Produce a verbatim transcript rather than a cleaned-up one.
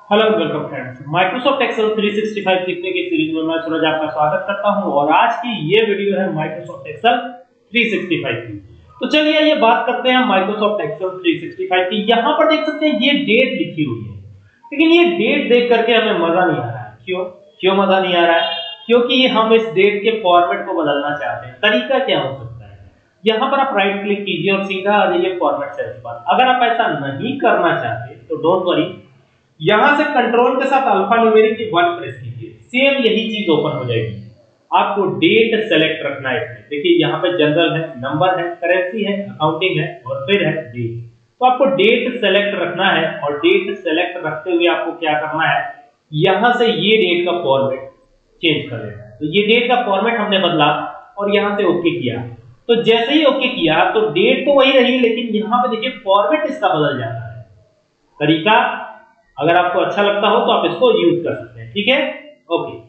Hello welcome friends, Microsoft Excel तीन सौ पैंसठ सीखने की सीरीज में मैं सूरज आपका स्वागत करता हूं और आज की ये वीडियो है माइक्रोसॉफ्ट एक्सेल तीन सौ पैंसठ की। तो चलिए ये बात करते हैं माइक्रोसॉफ्ट एक्सेल तीन सौ पैंसठ की। यहां पर देख सकते हैं ये डेट लिखी हुई है, लेकिन ये डेट देख करके हमें मजा नहीं आ रहा है। क्यों क्यों मजा नहीं आ रहा है? क्योंकि हम इस डेट के फॉर्मेट को बदलना चाहते हैं। तरीका क्या हो सकता है? यहाँ पर आप राइट क्लिक कीजिए और सीधा आ जाइए फॉर्मेट सेल्स पर। अगर आप ऐसा नहीं करना चाहते तो डोंट वरी, यहां से कंट्रोल के साथ alphanumeric key one press कीजिए, सेम यही चीज ओपन हो जाएगी। आपको डेट सेलेक्ट रखना है इसमें। देखिए यहाँ पे जनरल है, नंबर है, करेंसी है, अकाउंटिंग है और फिर है डेट। तो आपको डेट सेलेक्ट रखना है और डेट सेलेक्ट रखते हुए आपको क्या करना है, यहां से ये डेट का फॉर्मेट चेंज कर लेना है। तो ये डेट का फॉर्मेट हमने बदला और यहां से ओके किया। तो जैसे ही ओके किया तो डेट तो वही रही, लेकिन यहाँ पे देखिए फॉर्मेट इसका बदल जाता है। तरीका अगर आपको अच्छा लगता हो तो आप इसको यूज कर सकते हैं। ठीक है, ओके।